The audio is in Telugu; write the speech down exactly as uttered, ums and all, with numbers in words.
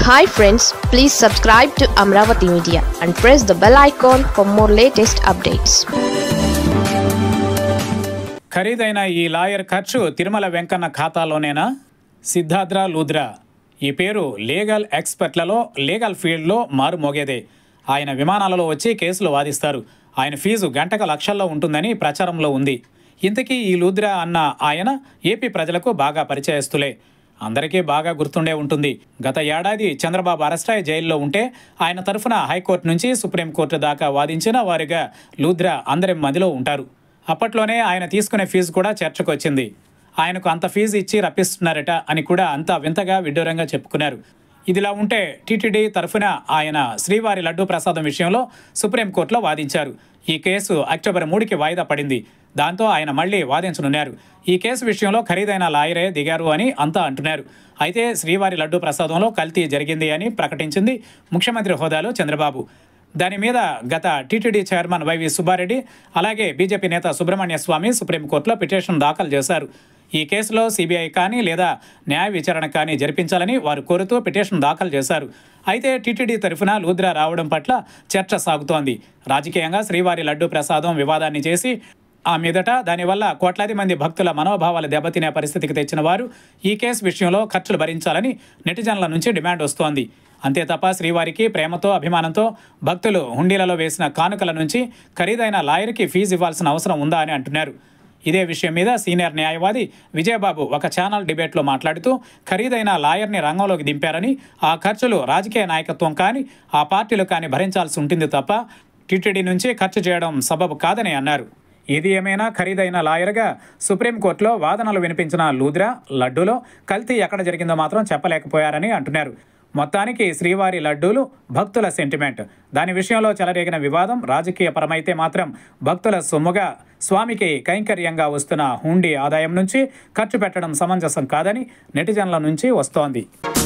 Hi friends, please subscribe to Amravati Media and press the bell icon for more latest updates. ఖరీదైన ఈ లాయర్ ఖర్చు తిరుమల వెంకన్న ఖాతాలోనేనా? సిద్ధార్థ లూథ్రా ఈ పేరు లీగల్ ఎక్స్పర్ట్లలో లీగల్ ఫీల్డ్లో మారుమోగేదే. ఆయన విమానాలలో వచ్చి కేసులు వాదిస్తారు. ఆయన ఫీజు గంటకు లక్షల్లో ఉంటుందని ప్రచారంలో ఉంది. ఇంతకీ ఈ లూథ్రా అన్న ఆయన ఏపీ ప్రజలకు బాగా పరిచయస్తులే. అందరికీ బాగా గుర్తుండే ఉంటుంది. గత ఏడాది చంద్రబాబు అరెస్ట్ అయి జైల్లో ఉంటే ఆయన తరఫున హైకోర్టు నుంచి సుప్రీంకోర్టు దాకా వాదించిన వారిగా లూథ్రా అందరి మధ్యలో ఉంటారు. అప్పట్లోనే ఆయన తీసుకునే ఫీజు కూడా చర్చకు వచ్చింది. ఆయనకు అంత ఫీజు ఇచ్చి రప్పిస్తున్నారట అని కూడా అంతా వింతగా విడ్డూరంగా చెప్పుకున్నారు. ఇదిలా ఉంటే టీటీడీ తరఫున ఆయన శ్రీవారి లడ్డూ ప్రసాదం విషయంలో సుప్రీంకోర్టులో వాదించారు. ఈ కేసు అక్టోబర్ మూడుకి వాయిదా పడింది. దాంతో ఆయన మళ్లీ వాదించనున్నారు. ఈ కేసు విషయంలో ఖరీదైన లాయరే దిగారు అని అంతా అంటున్నారు. అయితే శ్రీవారి లడ్డూ ప్రసాదంలో కల్తీ జరిగింది అని ప్రకటించింది ముఖ్యమంత్రి హోదాలో చంద్రబాబు. దాని మీద గత టీటీడీ చైర్మన్ వైవి సుబ్బారెడ్డి అలాగే బీజేపీ నేత సుబ్రహ్మణ్య స్వామి సుప్రీంకోర్టులో పిటిషన్ దాఖలు చేశారు. ఈ కేసులో సిబిఐ కానీ లేదా న్యాయ విచారణ కానీ జరిపించాలని వారు కోరుతూ పిటిషన్ దాఖలు చేశారు. అయితే టీటీడీ తరఫున లూథ్రా రావడం పట్ల చర్చ సాగుతోంది. రాజకీయంగా శ్రీవారి లడ్డూ ప్రసాదం వివాదాన్ని చేసి ఆ మీదట దానివల్ల కోట్లాది మంది భక్తుల మనోభావాలు దెబ్బతినే పరిస్థితికి తెచ్చిన వారు ఈ కేసు విషయంలో ఖర్చులు భరించాలని నెటిజన్ల నుంచి డిమాండ్ వస్తోంది. అంతే తప్ప శ్రీవారికి ప్రేమతో అభిమానంతో భక్తులు హుండీలలో వేసిన కానుకల నుంచి ఖరీదైన లాయర్కి ఫీజు ఇవ్వాల్సిన అవసరం ఉందా అని అంటున్నారు. ఇదే విషయం మీద సీనియర్ న్యాయవాది విజయబాబు ఒక ఛానల్ డిబేట్లో మాట్లాడుతూ ఖరీదైన లాయర్ని రంగంలోకి దింపారని, ఆ ఖర్చులు రాజకీయ నాయకత్వం కానీ ఆ పార్టీలు కానీ భరించాల్సి ఉంటుంది తప్ప టీటీడీ నుంచి ఖర్చు చేయడం సబబు కాదని అన్నారు. ఏది ఏమైనా ఖరీదైన లాయర్గా సుప్రీంకోర్టులో వాదనలు వినిపించిన లూథ్రా లడ్డూలో కల్తీ ఎక్కడ జరిగిందో మాత్రం చెప్పలేకపోయారని అంటున్నారు. మొత్తానికి శ్రీవారి లడ్డూలు భక్తుల సెంటిమెంట్. దాని విషయంలో చెలరేగిన వివాదం రాజకీయపరమైతే మాత్రం భక్తుల సొమ్ముగా స్వామికి కైంకర్యంగా వస్తున్న హుండీ ఆదాయం నుంచి ఖర్చు పెట్టడం సమంజసం కాదని నెటిజన్ల నుంచి వస్తోంది.